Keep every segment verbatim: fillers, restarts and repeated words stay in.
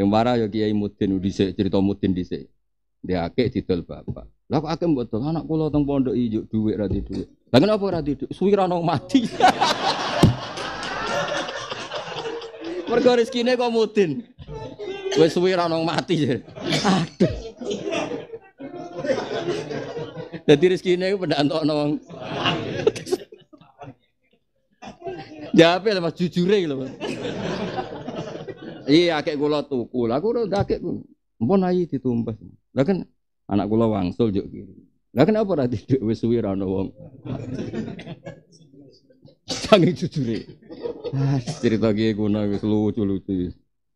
Sing marah ya Kiai Mudin dhisik cerita Mudin dhisik. Dia akeh didol bapak. Lah kok akeh mbok dol anak kula teng pondok ijo dhuwit ra di dhuwit. Lah kenapa ora di dhuwit? Suwi ra ono mati. Mergo rezekine kok Mudin. Wis suwi ra ono mati. Aduh. Dadi rezekine ku pendak entokno wong. Jape lho Mas jujure lho Mas. Iya akeh kula tuku. Lah kula akeh mpun ayi ditumpes. Lah kan anak kula wangsul juk kiri. Lah kenapa ora diduk wis suwi ra ono wong. Sange jujure. Ah, cerita kiye kuno wis lucu-lucu.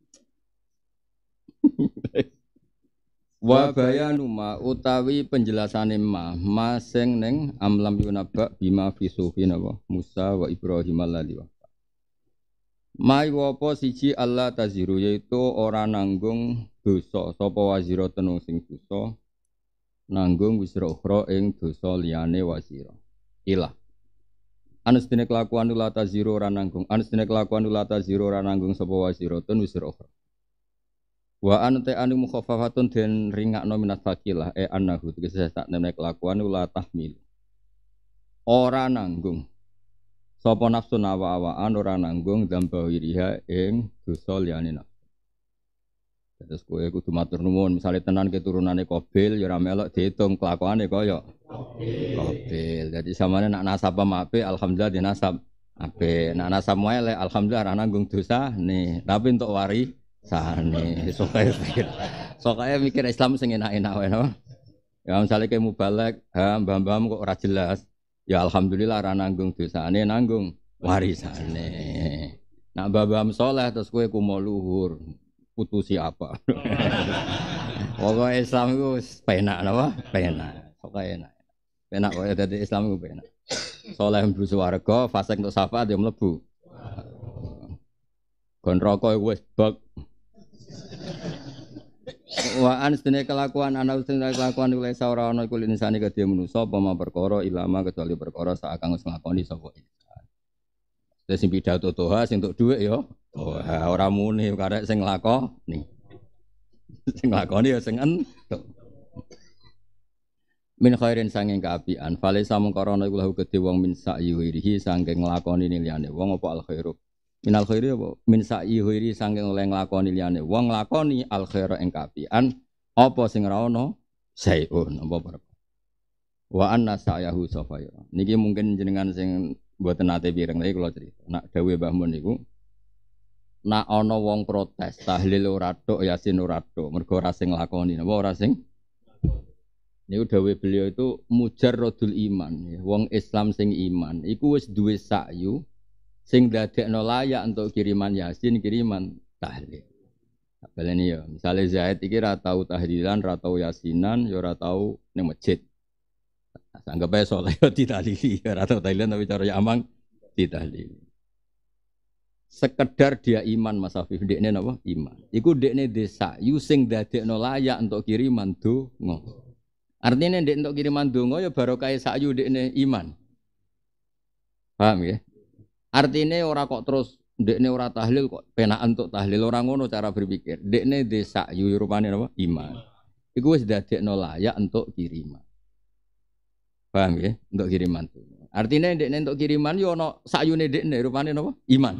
Wa bayanu ma utawi penjelasane ma masing ning amlam yunaba bima fi sufi napa Musa wa Ibrahim alladzi wa mai apa siji Allah taziru yaitu ora nanggung dosa sapa wazira tenung sing dosa nanggung wisra ukhra ing dosa liyane wazira ilah anustine kelakuan la taziru ora nanggung anustine kelakuan la taziru ora nanggung sapa wazira ten wisra ukhra wa ante anu mukhaffafatun den ringakno minat fakilah e annahu tegese sak nemene kelakuan la tahmil ora nanggung sapa nafsu nawa-awaan ora nanggung dzamba wiriha ing dosa liyane nafsu. Terus kowe kudu matur nuwun, misale tenan keturunane Qabil ya ora melok diitung kelakuane kaya Qabil. Dadi samane nak nasab apik alhamdulillah dinasab apik. Nak nasab elek alhamdulillah ora nanggung dosa nih, tapi entuk warisane. Sokae mikir. Sokae mikir Islam sing enak-enak wae no. Ya misale kowe mubalek, ha mbah-mbahmu kok ora jelas. Ya alhamdulillah ora nanggung dosane nanggung warisane. Nak babam saleh terus kowe kumo luhur putusi apa. Pokoke Islam iku penak napa? Penak. Pokoke enak. Penak kowe dadi Islam iku penak. Saleh mlebu swarga, fasik entuk syafaat ya mlebu. Gon rokok wis bek. Wa anstene kelakuan ana ustene kelakuan oleh ora ana iku linsane kedhe manusa apa perkara ilama kecuali perkara sak kang wis nglakoni sapa insan. Wis sing pidato toha sing entuk dhuwit ya. Toha ora muni karek sing nglakoni. Sing nglakoni ya sing entuk. Min khairin sanging kaapian, fale samengkara ana iku lahu kedhe wong min sa'yuhi sanging nglakoni liyane wong apa al khairu. Minal khairi apa min sa'i khairi saking oleh nglakoni liyane wong nglakoni al khaira ing kapian apa sing ora ana sayun apa perkara wa anna sa'yahu safaya niki mungkin jenengan sing mboten nate pireng lagi kula cerita nak dawuh Mbah Mun niku nak ana wong protes tahlil ora tok yasin ora tok mergo ora sing nglakoni napa ora sing niku dawuh beliau itu mujarradul iman ya wong Islam sing iman iku wis duwe sa'yu sing dadekno layak untuk kiriman yasin kiriman tahlil. Baleni ya, misale Zaid iki ra tau tahlilan, ra tau yasinan, ya ora tau ning masjid. Anggap ae saleh yo ditahlili, ora tau tahlilan tapi cara amang ditahlili. Sekedar dia iman Mas Afif ndekne napa? Iman. Iku ndekne desa yu sing dadekno layak untuk kiriman donga. Artine ndek untuk kiriman donga ya barokah sakyu ndekne iman. Paham ya? Artine ora kok terus ndekne ora tahlil kok penakan untuk tahlil ora ngono cara berpikir. Ndekne desa yu rupane napa? Iman. Iku wis dadekno layak untuk kiriman. Paham ya? Untuk kiriman tuh. Artine ndekne untuk kiriman yo ana sakyune ndekne rupane napa? Iman.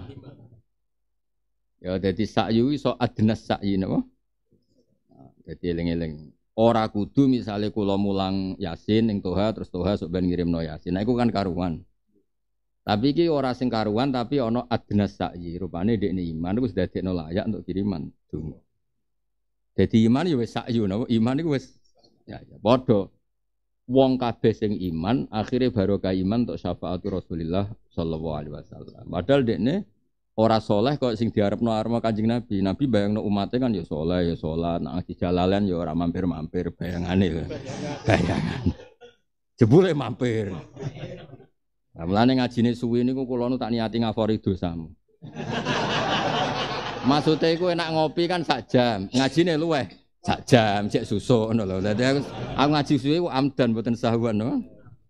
Ya dadi sakyu iso adnas sakyi napa? Dadi eling-eling. Ora kudu misale kula mulang Yasin ning Toha terus Toha sok ben ngirimno Yasin. Nah iku kan karuan. Tapi iki ora sing karuan tapi ana adnas sakyi. Rupane ndekne iman iku wis dadekno layak untuk kiriman donga. Dadi iman ya wis sakyu napa? Iman iku wis ya ya padha. Wong kabeh sing iman akhire barokah iman untuk syafaat Rasulullah sallallahu alaihi wasallam. Padahal dekne ora saleh kok sing diarepno arep Kanjeng Nabi. Nabi bayangno umate kan ya saleh ya salat, nek ngaji jalalan ya ora mampir-mampir bayangane. Bayangan. Jebule mampir. Lah mulane ngajine suwi niku kula nu tak niati ngafori dosamu. Maksude iku enak ngopi kan sak jam, ngajine luweh sak jam cek susuk ngono lho. Dadi aku, aku ngaji suwi ku amdan mboten sahwan no.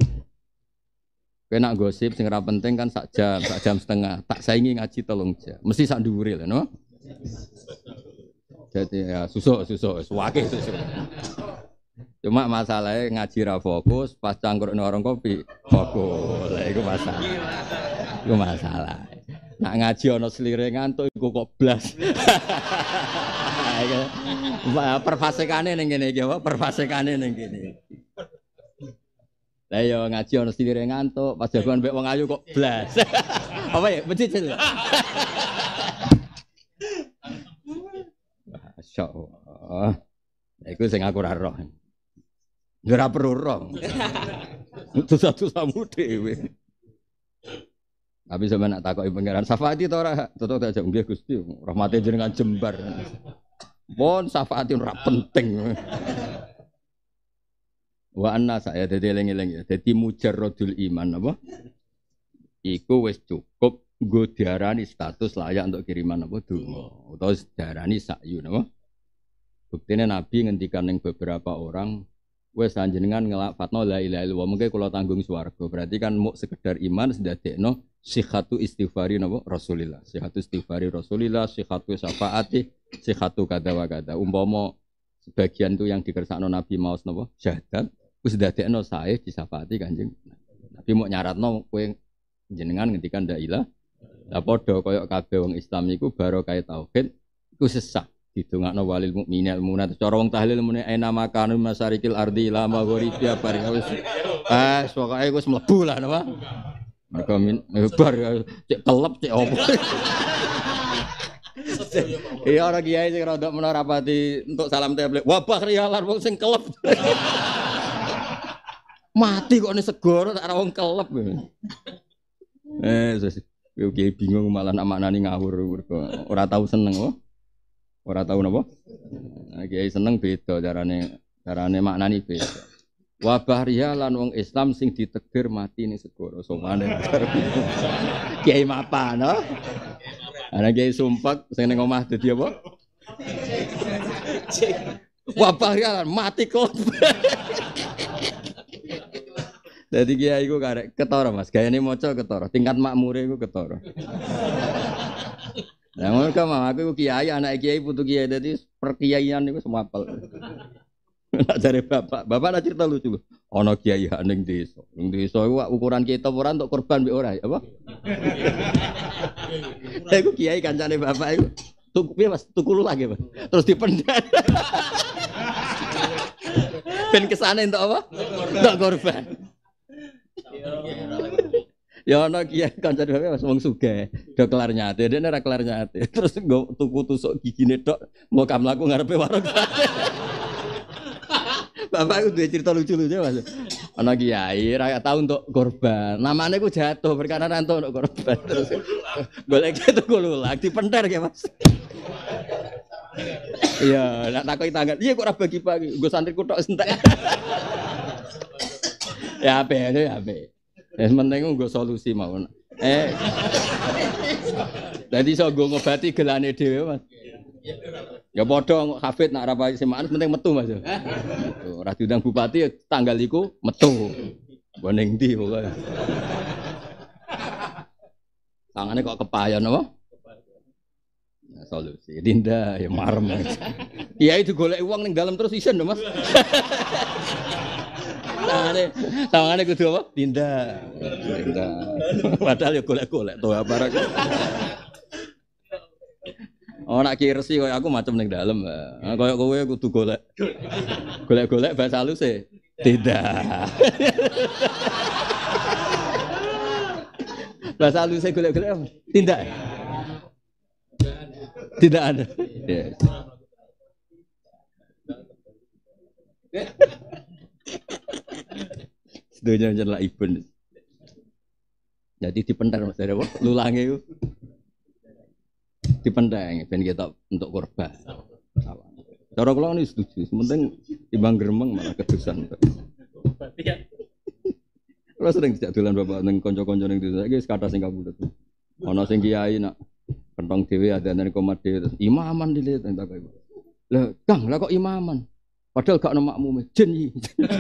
Kena gosip sing ora penting kan sak jam, sak jam setengah. Tak saingi ngaji telung jam. Mesti sak dhuwure lho no. Jadi ya susuk susuk suwake susuk. Cuma masalahnya ngaji ra fokus, pas cangkruk orang kopi fokus. Lah iku masalah. Iku masalah. Nak ngaji ana slire ngantuk iku kok blas. Perfasekane ning kene iki apa? Perfasekane ning kene. Lah yo ngaji ana slire ngantuk, pas jagoan mbek wong ayu kok blas. Apa ya? Becicil. Masyaallah. Lah iku sing aku ora roh. Ora perlu roh. Dosa-dosamu dhewe. Tapi sampeyan nak takoki pangeran syafaati to ora? Tetep tak jawab nggih Gusti, rahmate jenengan jembar. Pon syafaati ora penting. Wa anna saya dadi eling-eling ya. Dadi mujarradul iman apa? Iku wis cukup nggo diarani status layak untuk kiriman apa donga utawa diarani sakyu napa? Buktine Nabi ngendikan ning beberapa orang wes panjenengan ngelafadzno la ilaha illallah mengke kula tanggung swarga. Berarti kan muk sekedar iman sedadekno sihatu istighfari napa Rasulillah. Sihatu istighfari Rasulillah, sihatu syafaati, sihatu kada wa kada. Umpama sebagian itu yang dikersakno Nabi maos napa syahadat wis dadekno sae disyafaati Kanjeng. Nabi muk nyaratno kowe jenengan ngendikan la ilaha. Lah padha kaya kabeh wong Islam iku barokah tauhid iku sesah. Didongakno walil mukminil munat cara wong tahlil muni aina makanu masarikil ardi la maghribi bareng wis ah pokoke wis mlebu lah napa mergo min bar cek kelep cek opo iya ora kiai sing rada menara rapati untuk salam tablet wabah rialan wong sing kelep mati kok ne segoro tak wong kelep eh yo kiai bingung malah nak maknani ngawur mergo ora tau seneng kok. Ora tau napa? Nah, kiai seneng beda carane carane maknani beda. Wabah riya lan wong Islam sing ditegir mati ning segara somane. Kiai mapan, no? Ana kiai sumpek sing ning omah dadi apa? Wabah riya lan mati kok. Dadi kiai iku karek ketara Mas, gayane maca ketara, tingkat makmure iku ketara. Lah ngono ka mah aku kiai anak kiai putu kiai dadi perkiaian niku semua apal. Nak jare bapak, bapak nak cerita lucu. Ana kiai hak ning desa. Ning desa iku ukuran kita ora untuk korban mbek ora, apa? Lah iku kiai kancane bapak iku tuku piye Mas? Tuku lu lagi, Mas. Terus dipendat. Ben kesane entuk apa? Entuk korban. Ya ana kiai kancane bapak Mas wong sugih, do kelar nyate, dene ora kelar nyate. Terus nggo tuku tusuk gigine tok, mau kamlaku ngarepe warung. Bapak itu duwe cerita lucu-lucu Mas. Ana kiai ra tau untuk korban. Namane ku jatuh perkara entuk untuk korban. Terus golek tuku lulak dipenter ki Mas. Iya, nak takoki tangan. Iya kok ora bagi-bagi, nggo santriku tok entek. Ya ape ya ape. Ya penting nggo solusi mawon. Eh. Dadi iso nggo ngobati gelane dhewe Mas. Ya padha hafid nak rapati semaan penting metu Mas. Metu. Ora diundang bupati tanggal iku metu. Mbok ning ndi pokoke. Tangane kok kepayon apa? Ya solusi. Dinda ya marem. Kiai digoleki wong ning dalem terus isen lho Mas. Tangane, tangane kudu apa? Dinda. Dinda. Padahal ya golek-golek to barang. Oh nak ki resi koyo aku macam ning dalem. Nah, koyo kowe kudu golek. Golek-golek bahasa halus e. Dinda. Bahasa halus e golek-golek apa? Tindak. Tidak ada. Yes. Sedonya jenlah ibun. Jadi dipentar Mas ada apa? Lulange iku. Dipenteng ben kita untuk korban. Cara kula ini setuju, sementing timbang gremeng malah kedusan. Kula sering dijak dolan bapak ning kanca-kanca ning desa iki wis kathah sing kabudut. Ana sing kiai nak kentong dhewe adane komat dhewe imaman dilihat entak kaya. Lah, Kang, lah kok imaman? Padahal gak ono makmume, jin iki.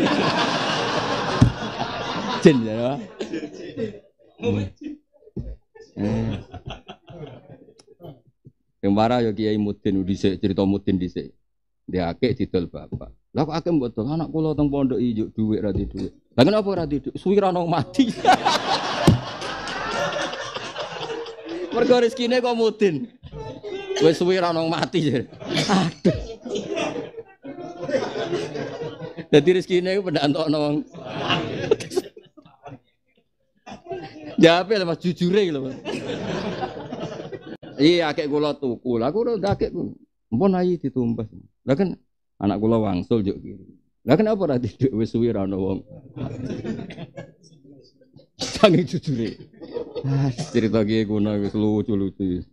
Jin ya. Eh. Yang marah ya Kiai Mudin dhisik cerita Mudin dhisik. Dia akeh didol bapak. Lah kok akeh mbok dol anak kula teng pondok ijo dhuwit ra di dhuwit. Lah kenapa ora di dhuwit? Suwi ra ono mati. Mergo rezekine kok Mudin. Wis suwi ra ono mati. Aduh. Dadi rezekine ku pendak entokno wong. Jape lho Mas jujure lho Mas. Iya akeh kula tuku. Lah kula akeh mpun ayi ditumbas. Lah kan anak kula wangsul juk kiri. Lah kenapa ora diduk wis suwi ra ono wong. Sange jujure. Ah cerita ki kuno wis lucu-lucu.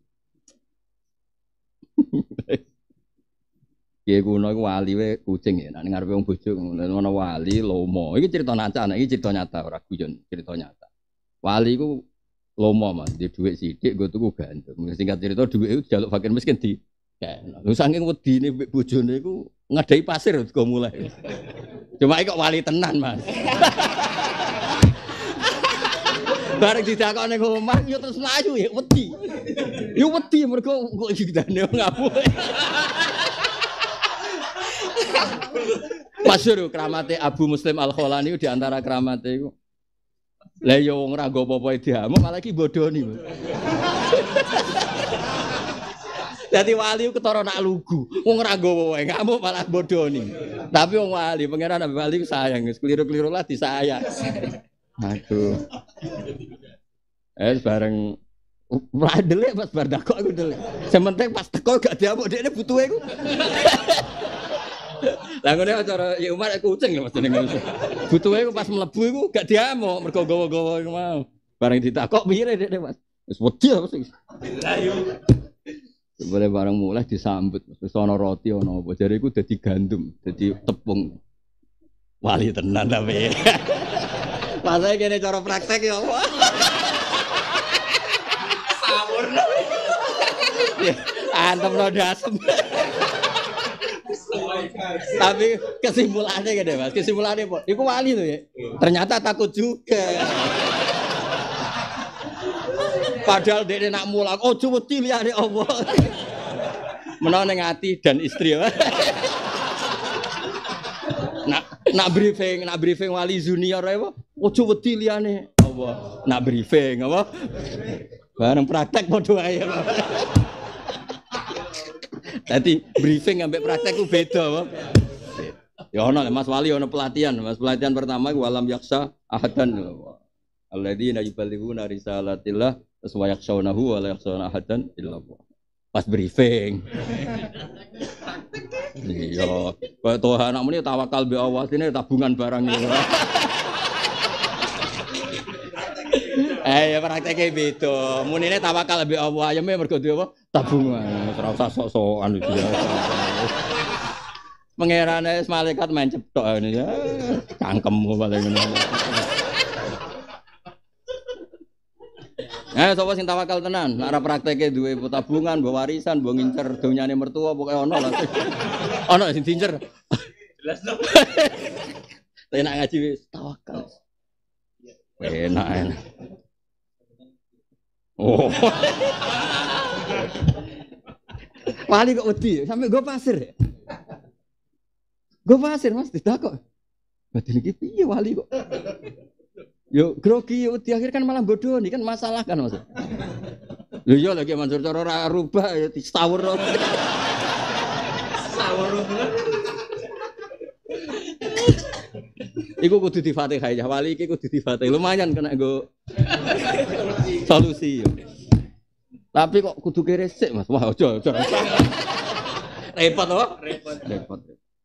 Ki kuno iku wali we kucing ya nek ngarepe wong bojo ngono wali lomo. Iki cerita nyata, iki cerita nyata ora guyon, cerita nyata. Wali iku lomo Mas, di dhuwit sithik nggo tuku gandum. Singkat cerita dhuwit iku dijaluk fakir miskin di kan. Lho saking wedine mbek bojone iku ngadai pasir kok mulai. Cuma iki kok wali tenan, Mas. Bareng didakok ning omah yo terus mlayu ya wedi. Yo wedi mergo kok gidane ngapuh. Masyhur kramate Abu Muslim Al-Kholani di antara kramate iku. Lah yo wong ora nggo apa-apa diamuk malah iki bodoni. Dadi wali ketara nak lugu. Wong ora nggo wae ngamuk malah bodoni. Tapi wong wali pangeran ambek wali sayang wis kliru-kliru lah disayang. Aduh. Eh bareng Radelik pas bar dakok aku delik. Sementing pas teko gak diamuk dekne butuhe iku. Lah ngene cara ya Umar kucing lho Mas jenenge. Butuhe iku pas mlebu iku gak diamuk mergo gawa-gawa iku mau. Bareng ditakok mire dekne Mas. Wis wedi apa sih? Boleh bareng mulai disambut. Wis ana roti ana apa. Jare iku dadi gandum, dadi tepung. Wali tenan tapi. Pasane kene cara praktek ya apa? Sawurna. Antem lo dasem. Tapi kesimpulannya gede Mas, kesimpulannya Pak, iku wali tuh ya. Ternyata takut juga. Padahal dia nak mulak, oh coba lihat deh Allah. Menawa ning ati dan istri. Nak nak briefing, nak briefing wali junior apa? Oh coba liyane Allah. Nak briefing apa? Bareng praktek padha ae. Dadi briefing ambek praktek ku beda apa? Ya ono Mas Wali ono pelatihan, Mas pelatihan pertama iku walam yaksa ahadan. Alladzina yuballighuna risalatillah wa yakhshawnahu wa la yakhshawna ahadan illallah. Pas briefing. Iya, kok toh anakmu ini tawakal be Allah, ini tabungan barang iki. Eh ya prakteknya beda. Munine tawakal be Allah, ya mergo duwe apa? Tabungan. Ora usah sok-sokan iki. Pangerane malaikat main cetok ngene ya. Cangkemmu paling ngono. Eh sapa sing tawakal tenan, nek ora prakteke duwe tabungan, mbok warisan, mbok ngincer donyane mertua pokoke ono lah. Ono sing diincer. Jelas to. Tapi nek ngaji wis tawakal. Enak enak. Oh. Wali kok wedi, sampe go pasir. Go pasir Mas ditakok. Badhe iki piye wali kok? Yo grogi wedi akhir kan malah bodoh nih kan masalah kan Mas. Lho iya lagi Mansur cara ora rubah ya disawur. Sawur. Iku kudu di-Fatihah ya wali iki kudu di-Fatihah. Lumayan kena nggo solusi. Tapi kok kudu kere sik Mas. Wah aja aja. Repot to? Repot. Repot.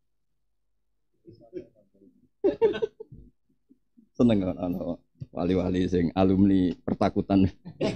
Seneng kan ana wali-wali sing alumni pertakutan.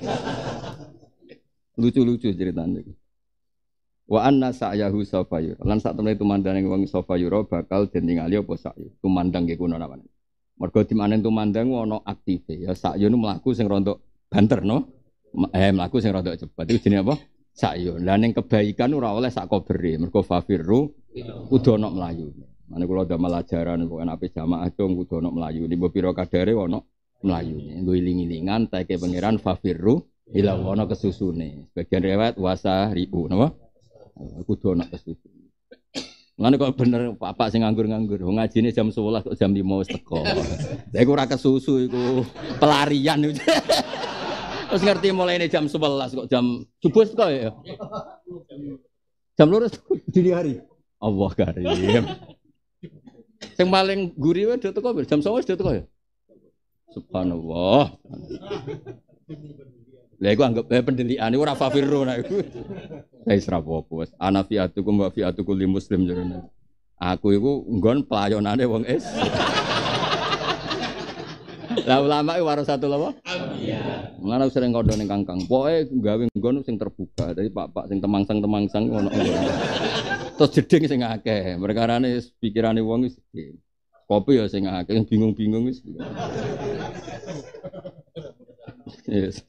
Lucu-lucu ceritane iki. Wa anna sa'yahu safayur. Lan sak temene tumandang wong safayur bakal den ningali apa sa'yu. Tumandang nggih kuno namane. Mergo dimanen tumandang ana aktive ya sa'yu nu mlaku sing rontok banter no. Eh mlaku sing rontok cepet iku jenenge apa? Sa'yu. Lah ning kebaikan ora oleh sak kobere. Mergo fafirru kudu ana mlayu. Mane kula damel ajaran kok enak jamaah dong kudu ana mlayu. Niku pira kadare ana mlayu. Nggo iling-ilingan teke pangeran fafirru Ila ana kesusune. Sebagian riwayat wasa ribu napa? Kudu ana kesusu. Ngene kok bener bapak sing nganggur-nganggur. Wong ngajine jam sebelas kok jam lima wis teko. Lah iku ora kesusu iku pelarian itu. Terus ngerti mulai ini jam sebelas kok jam subuh teko ya. Jam lurus dini hari. Allah karim. Sing paling gurih wae do teko jam sebelas do teko ya. Subhanallah. Lah iku anggap eh pendelian iku ora fafirro nek iku. Wis ra apa-apa wis. Ana fiatukum wa fiatukum li muslim jarene. Aku iku nggon pelayonane wong es. Lah ulama iki warasatu lho apa? Iya. Ngono sering kandha ning kangkang. Pokoke gawe nggon sing terbuka. Dadi pak-pak sing temangsang-temangsang ngono. Terus jeding sing akeh. Perkarane pikirane wong wis kopi ya sing akeh, bingung-bingung wis. Yes.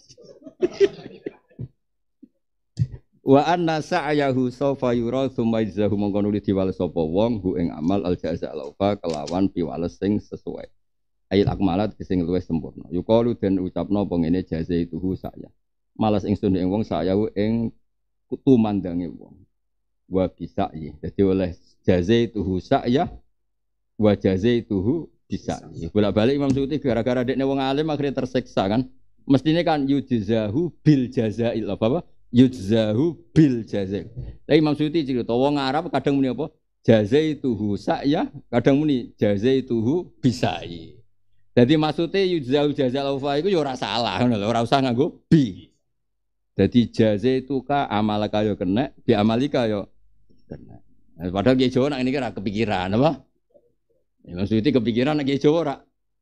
Wa anna sa'yahu sawfa yura tsumma yajzahu mongko nuli diwales sapa wong hu ing amal al jaza laufa kelawan piwales sing sesuai. Ayat akmalat sing luwih sempurna. Yuqalu den ucapno apa ngene jaza itu hu sa'ya. Malas ingsun ing wong sa'yahu ing tumandange wong. Wa bisa ya. Dadi oleh jaza itu hu sa'ya wa jaza itu hu bisa. Bolak-balik Imam Suyuti gara-gara dekne wong alim akhirnya tersiksa kan. Mestinya kan yujzahu bil jazail apa? Yujzahu bil jazail. Lah Imam Suyuti cerita wong Arab kadang muni apa? Jazaituhu sa'ya, kadang muni jazaituhu bisai. Jadi maksudnya yujzahu jazail ufa iku ya ora salah ngono lho, ora usah nganggo bi. Dadi jazaituka amalaka yo kena, bi amalika yo kena. Padahal ki Jawa nak ini ora kepikiran apa? Imam Suyuti kepikiran nek Jawa ora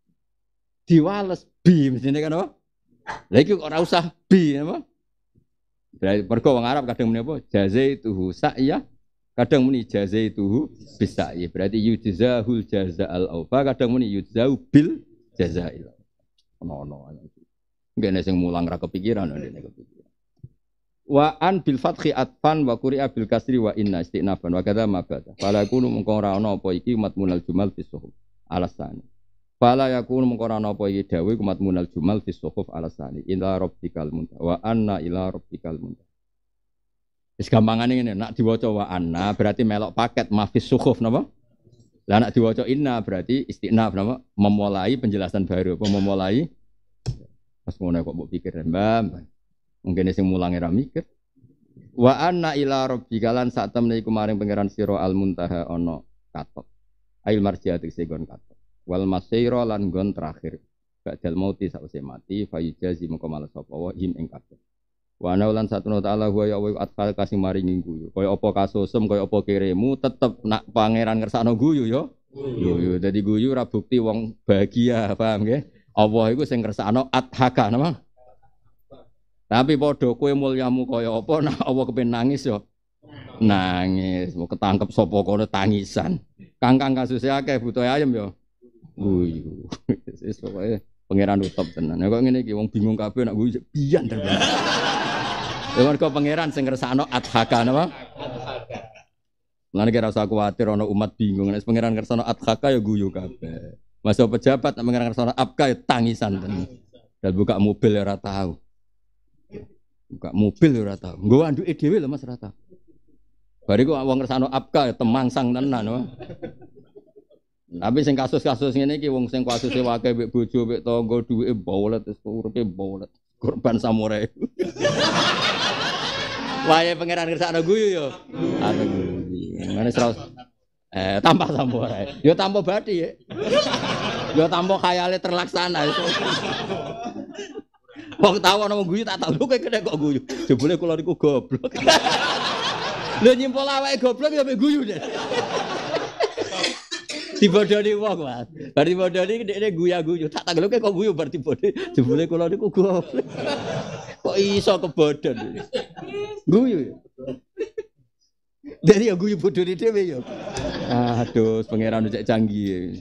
diwales bi mestine kan apa? Lah iki ora usah bi apa? Berarti perko wong Arab kadang muni apa? Jazaituhu sa'ya, kadang muni jazaituhu bisai. Berarti yujzahul jazaal aufa, kadang muni yujzau bil jazail. Ono-ono. Ngene sing mulang ra kepikiran ndene kepikiran. Wa an bil fathi atfan wa quri'a bil kasri wa inna istinafan wa kadza ma bada. Fala yakunu mungko ora ana apa iki matmunal jumal fi suhuf. Alasan. Fala yakunu mungko ora ana apa iki dawuh matmunal jumal fi suhuf alasani ila rabbikal muntaha wa anna ila rabbikal muntaha. Wis gampangane ngene, nak diwaca wa anna berarti melok paket mafis suhuf napa? Lah nak diwaca inna berarti istinaf napa? Memulai penjelasan baru, apa memulai pas ngono kok mbok pikir Mbak. Mungkin sing mulange ra mikir. Wa anna ila rabbikalan sak temne iku maring pangeran sira al muntaha ana katok. Ail marjiati segon katok. Wal masyira lan gon terakhir ba'dal mauti sawise mati fayujazi mengko malas sapa wa him ing kabeh wa ana lan satuna taala wa ya wa atfal kasing maringi guyu kaya apa kasusem kaya apa kiremu tetep nak pangeran ngersakno guyu ya guyu dadi guyu ora bukti wong bahagia paham nggih Allah iku sing ngersakno adhaka napa tapi padha kowe mulyamu kaya apa nak Allah kepen nangis ya nangis mau ketangkep sapa kono tangisan kangkang kasusnya akeh butuh ayam ya guyu. Wis pokoke pangeran utop tenan. Kok ngene iki wong bingung kabeh nak guyu biyen tenan. Ya mergo pangeran sing ngersakno adhaka napa? Adhaka. Lan nek ora usah kuwatir ana umat bingung nek pangeran ngersakno adhaka ya guyu kabeh. Masa pejabat nek pangeran ngersakno abka ya tangisan tenan. Dan buka mobil ya ora tahu. Buka mobil ya ora tahu. Nggo anduke dhewe lho Mas ora tahu. Bariku wong ngersakno abka ya temangsang tenan napa? Tapi sing kasus-kasus ngene iki wong sing kasuse wae mbek bojo mbek tangga duweke bolet wis uripe bolet korban samurai. Wae pangeran ngersakno guyu yo. Anu guyu. Ngene seraus eh tambah samurai. Yo tambah bathi ya. Yo tambah khayale terlaksana. Wong tau ana guyu tak tak lho kowe kene kok guyu. Jebule kula niku goblok. Lho nyimpol awake goblok ya mbek guyu deh. Dibodoni wong, Mas. Bar dibodoni dekne guyu-guyu. Tak tanggeloke kok guyu bar dibodoni. Jebule kula niku goblok. Kok iso kebodon. Guyu. Dari ya guyu bodoni dhewe ya. Aduh, pangeran cek canggih.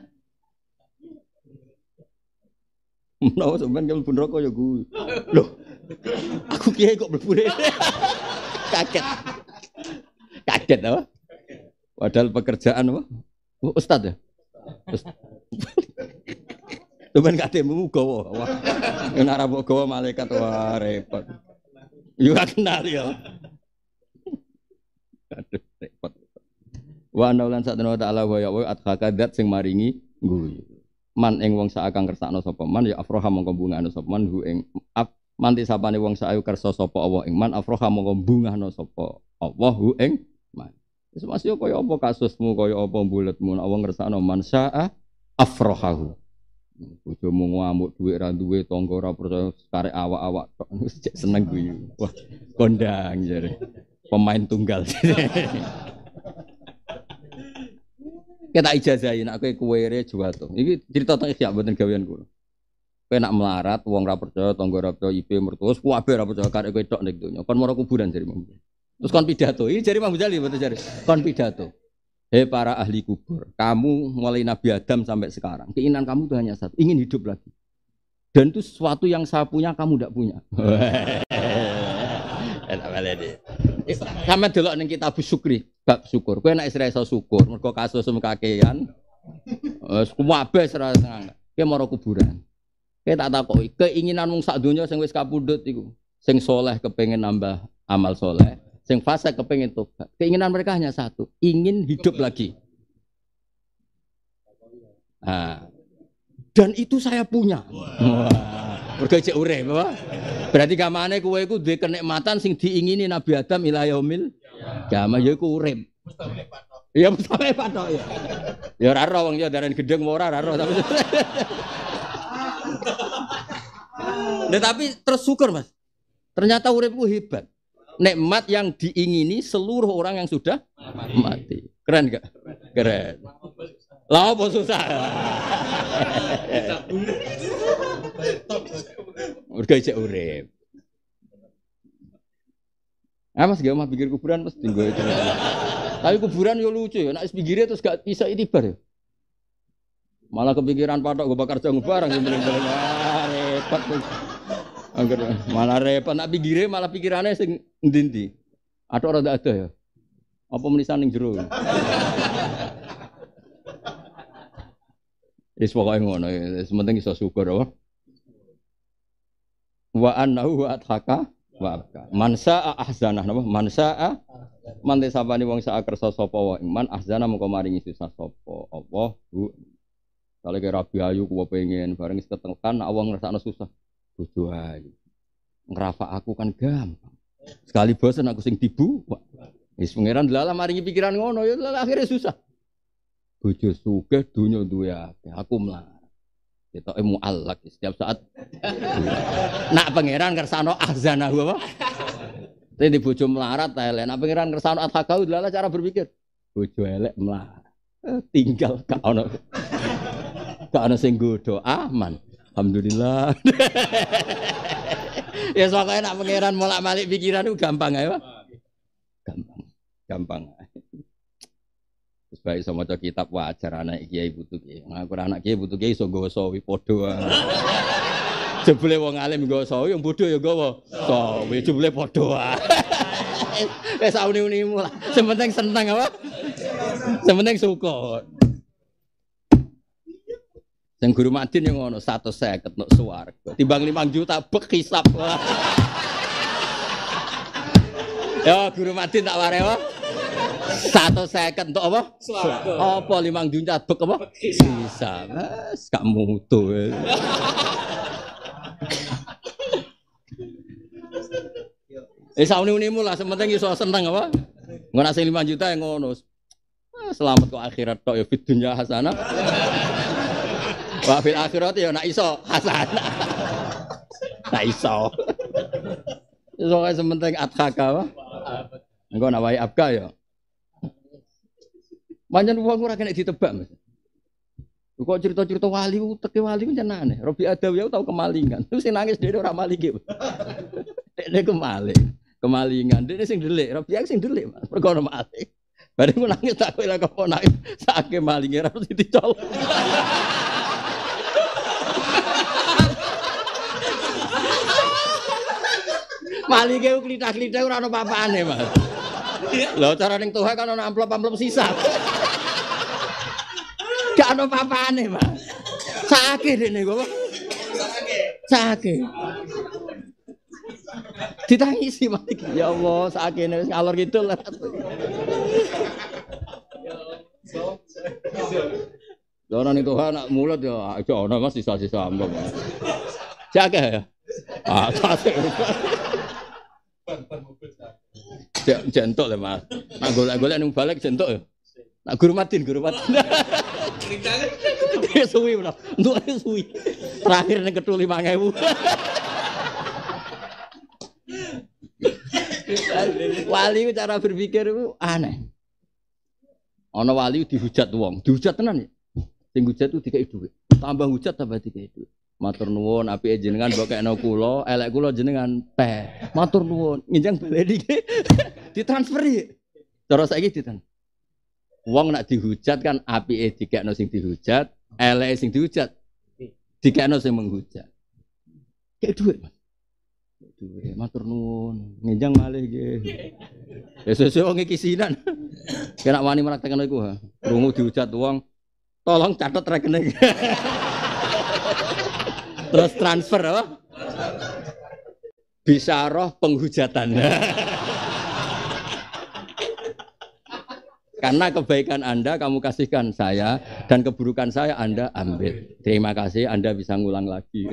Menawa sampean mlebu neraka ya guyu. Loh. Aku kiai kok mlebu rene. Kaget. Kaget apa? Padahal pekerjaan apa? Ustaz ya? Ustaz. Tumen kademu gawa. Wah. Yen ora mbok gawa malaikat wah repot. Yo kenal ya. Aduh repot. Wa naulan satana ta'ala wa ya wa athaka dat sing maringi guyu. Man ing wong sak kang kersakno sapa man ya afroha mongko bungahno sapa man hu ing ap manti sapane wong sak ayu kersa sapa Allah ing man afroha mongko bungahno sapa Allah hu ing man. Wis masih kaya apa kasusmu kaya apa buletmu nek wong ngersakno man sa'a afrohahu. Bojomu ngamuk dhuwit ra duwe tangga ora percaya karek awak-awak tok wis seneng guyu. Wah, kondang jare. Pemain tunggal. Kita ijazahi nek kowe kuwere juwato. Iki cerita teng Ihya mboten gawean kula. Kowe nak melarat wong ra percaya tangga ra percaya ibe mertuus kabeh ra percaya karek kowe tok ning donya. Kon mara kuburan jare Imam. Terus kon pidato. Iki jare Imam Ghazali mboten jare. Kon pidato. Hei para ahli kubur, kamu mulai Nabi Adam sampai sekarang, keinginan kamu itu hanya satu, ingin hidup lagi. Dan itu sesuatu yang saya punya, kamu tidak punya. Sama delok ning kitab syukri, bab syukur. Kowe nek isra iso syukur, mergo kasus kakean. Wes kuwabe ora seneng. Kowe mara kuburan. Kowe tak takoki, keinginan wong sak donya sing wis kapundhut iku, sing saleh kepengin nambah amal saleh. Sing fase kepengin tobat. Keinginan mereka hanya satu, ingin hidup lagi. Nah, dan itu saya punya. Wah, mergo cek urip, apa? Berarti gamane kowe iku duwe kenikmatan sing diingini Nabi Adam ila yaumil kiamah ya iku urip. Iya mustahil patok ya. Ya ora ora wong ya darane gedeng ora ora tapi. Nah, tapi terus syukur, Mas. Ternyata uripku hebat. Nikmat yang diingini seluruh orang yang sudah mati. Keren gak? Keren. Lah apa susah? Urga cek urip. Ah Mas gak mah pikir kuburan Mas tinggal itu. Tapi kuburan yo lucu ya, nek pikire terus gak bisa itibar ya. Malah kepikiran patok gue bakar jang barang yang bener-bener repot. Angger malah repot nak pikire malah pikirannya sing ndi-ndi. Ada ora ada ya. Apa menisan ning jero. Wis pokoke ngono ya, sementing iso syukur apa. Wa annahu wa athaka wa abka. Man sa'a ahzana napa? Man sa'a man desapane wong sak kersa sapa wa iman ahzana mengko maringi susah sapa Allah. Kalau ke Rabi Ayu ku pengen bareng setekan nak wong ngrasakno susah. Bojo ayu. Ngerafa aku kan gampang. Sekali bosan aku sing dibu. Wis pangeran lala maringi pikiran ngono ya akhirnya susah. Bojo sugih donya duwe akeh. Aku melarat. Ketoke muallak setiap saat. Nak pangeran kersano ahzanahu apa? Tapi di bojo melarat ta elek. Nak pangeran kersano athakau lala cara berpikir. Bojo elek melarat. Tinggal gak ono. Gak ono sing godho aman. Alhamdulillah. Ya soalnya nak pangeran molak-malik pikiran itu gampang ya, Pak. Gampang. Gampang. Terus baik sama maca kitab wajar anak kiai butuh kiai. Aku anak kiai butuh kiai iso nggawa sawi padha. Jebule wong alim nggawa sawi, yang bodho ya nggawa sawi, jebule padha. Wis sauni-unimu lah. Sementing seneng apa? Sementing syukur. Yang guru Madin yang ngono satu seket untuk suwarga. Timbang lima juta bek hisap. Ya guru Madin tak warewa. Satu seket untuk apa? Suwarga. Apa lima juta bek apa? Hisap. Mas gak mutu. Eh sauni-unimu lah sementing iso seneng apa? Ngono sing lima juta yang ngono. Selamat kok akhirat tok ya fid dunya hasanah. Wa fil akhirat ya nak iso hasanah. Nak iso. Iso kae sementing adhaka wae. Engko nak wae abka ya. Pancen wong ora kena ditebak, Mas. Kok cerita-cerita wali teke wali pancen aneh. Robi Adawi tau kemalingan. Terus sing nangis dhewe ora maling iki. Dekne kemaling. Kemalingan. Dekne sing delik, Robi sing delik, Mas. Pergo ono maling. Bareng nangis tak kowe lha kok nangis sakake malinge ora mesti dicolok. Malinge klithah-klithah ora ono apa-apane, Mas. Lho cara ning Tuhan kan ono amplop-amplop sisa. Gak ono apa-apane, Mas. Sakit dene kok. Sakit. Ditangisi mati. Ya Allah, sakene wis ngalor kidul. Dono ning Tuhan nak mulut ya aja ono Mas sisa-sisa ambek. Jaga ya. Ah, sakit. Cek jentok le Mas. Nak golek-golek ning balik jentok ya. Nak guru matin, guru matin. Dia suwi bro. Untuk suwi. Terakhir ning ketu lima ribu. Wali cara berpikir itu aneh. Ana wali dihujat wong, dihujat tenan ya. Sing hujat itu dikei dhuwit. Tambah hujat tambah dikei dhuwit. Matur nuwun apike jenengan mbok kekno kula, elek kula jenengan teh. Matur nuwun, nginjang baleni iki. Ditransfer iki. Cara saiki ditan. Wong nak dihujat kan apike dikekno sing dihujat, eleke sing dihujat dikekno sing menghujat. Kek dhuwit, Mas. Dhuwit, matur nuwun. Nginjang malih nggih. Ya sesuk wong iki sinan. Kena wani praktekno iku ha. Krungu dihujat wong, tolong catat rekening. Terus transfer apa? Bisyarah penghujatan. Karena kebaikan Anda kamu kasihkan saya dan keburukan saya Anda ambil. Terima kasih Anda bisa ngulang lagi.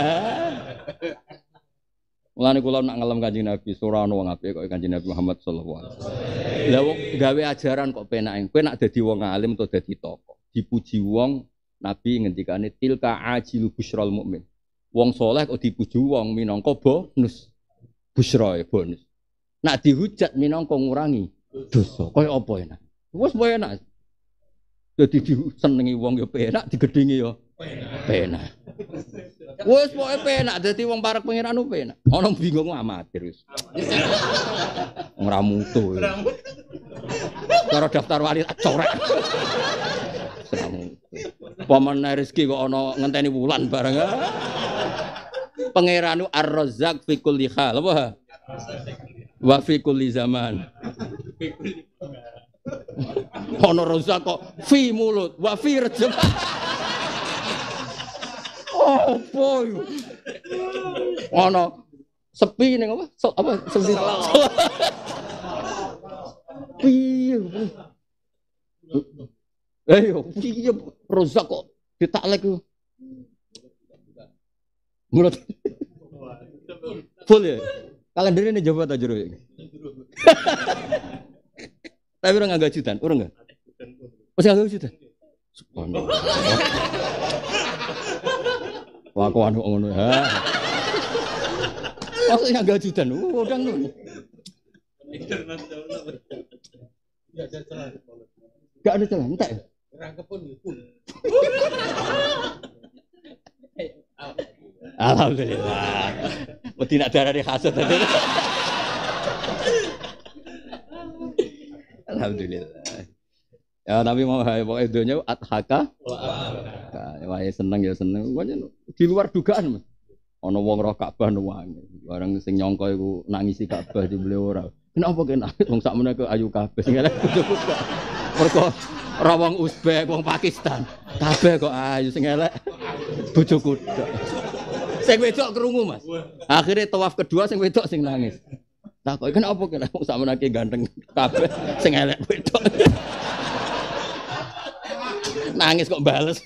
Mulane kula nak ngelem Kanjeng Nabi surah ana wong apik kok Kanjeng Nabi Muhammad sallallahu alaihi wasallam. Lah wong gawe ajaran kok penake. Kowe nak dadi wong alim utawa dadi tokoh, dipuji wong Nabi ngendikane tilka ajilu busyral mukmin. Wong saleh kok dipuji wong minangka bonus. Busyra bonus. Nak dihujat minangka ngurangi dosa. Kaya apa enak? Wes wae enak. Dadi disenengi wong ya penak, digedhingi ya penak. Wes pokoke penak dadi wong parek pangeran ku penak. Ana bingung amatir wis. Ora mutu. Cara daftar wali tak corek. Paman rezeki kok ana ngenteni wulan bareng. Pangeranu Ar-Razzaq fi kulli hal apa? Wa fi kulli zaman. Ana Razzaq kok fi mulut, wa fi rezeki. Oh boy. Ana sepi ning apa? So, apa sepi. Piye? Eh yo, piye Razzaq kok ditaklek ku. Mulut. Full ya. Kalender ini Jawa ta jero iki. Tapi orang enggak jutaan, orang enggak? Masih enggak jutaan? Subhanallah. Wah, kok anu ngono ha. Maksudnya enggak jutaan. Oh, udang ngono. Enggak ada celah, entek. Rangkepun pun. Alhamdulillah. Wedi nak darane hasud tadi. Alhamdulillah. Ya tapi mau pokoke donya adhaka. Wah, seneng ya seneng. Di luar dugaan, Mas. Ana wong roh Ka'bah nuwangi. Bareng sing nyangka iku nangisi Ka'bah dibeli ora. Kenapa kena wong sakmene ke ayu kabeh sing elek bojoku kok. Mergo ora wong Uzbek, wong Pakistan. Kabeh kok ayu sing elek bojoku tok. Sing wedok krungu, Mas. Akhire tawaf kedua sing wedok sing nangis. Tak kok kenapa kena wong sakmene ke ganteng kabeh sing elek wedok. Nangis kok bales.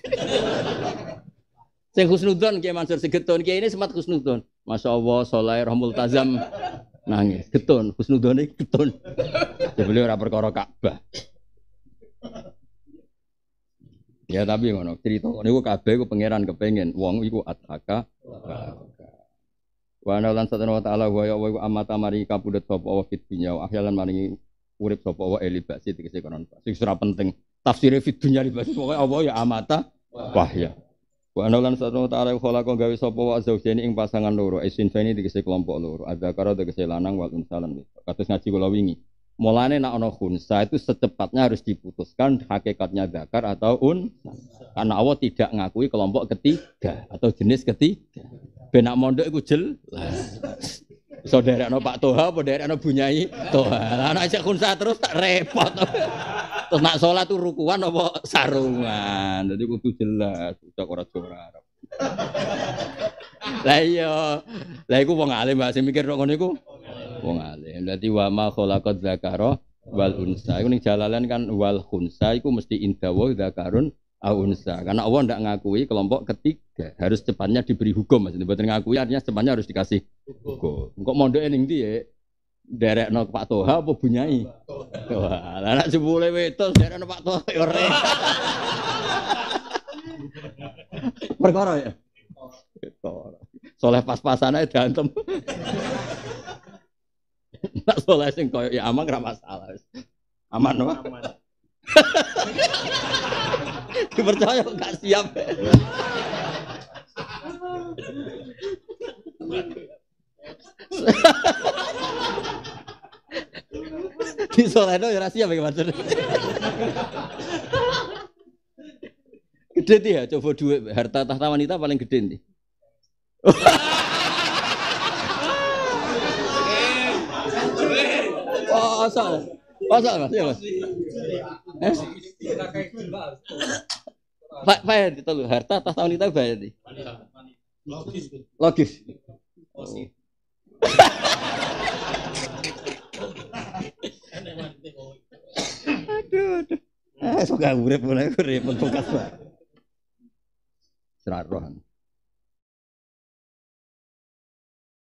Sing husnudzon Kiai Mansur segetun Kiai ini sempat husnudzon. Masyaallah saleh rahmul tazam nangis. Getun husnudzone getun. Jebule ora perkara Ka'bah. Ya tapi ngono, cerita niku kabeh iku pangeran kepengin wong iku adhaka. Wa ana lan satana wa ta'ala wa ya wa iku amata mari kapundhut sapa wa fit dunya ahyalan maringi urip sapa wa elibasi tegese konon. Sing ora penting tafsire fit dunya libasi pokoke apa ya amata wahya. Wa ana lan satana wa ta'ala khalaqa gawe sapa wa zaujeni ing pasangan loro isin feni tegese kelompok loro. Ada karo tegese lanang wal unsalan. Kados ngaji kula wingi. Mulane nek ana khunsa itu secepatnya harus diputuskan hakikatnya zakar atau un. Karena Allah tidak ngakui kelompok ketiga atau jenis ketiga. Ben nak mondok iku jelas. So derekno Pak Toha apa derekno Bunyai Toha. Lah nek isih khunsa terus tak repot. Terus nak salat tuh rukuan apa sarungan. Dadi kudu jelas, udah ora ora. Lah iya. Lah iku wong alim sing mikir ngono iku wong alim. Dadi wa ma khalaqat dzakara wal unsa. Iku ning jalalan kan wal khunsa iku mesti indawa dzakarun au unsa. Karena Allah ndak ngakui kelompok ketiga. Harus cepatnya diberi hukum maksudnya. Mboten ngakui artinya cepatnya harus dikasih hukum. Engko mondoke ning ndi ya? Derekno Pak Toha apa Bunyai? Wah, lah nek jebule wetus derekno Pak Toha ya ora. Perkara ya. Perkara. Soleh pas-pasan ae diantem. Nek soleh sing koyo ya aman ora masalah wis. Aman wae. Aman. Dipercaya kok gak siap. Di Soleno ya rahasia bagaimana maksudnya? Gede sih ya, coba duit harta tahta wanita paling gede nih. Oh, asal, asal mas, ya mas. Eh? Pak, pak itu loh, harta tahta wanita bayar nih. Logis. Logis. Oh. Aduh, aduh. Ah, sok gak urip mulai urip bekas, Pak. Serarohan.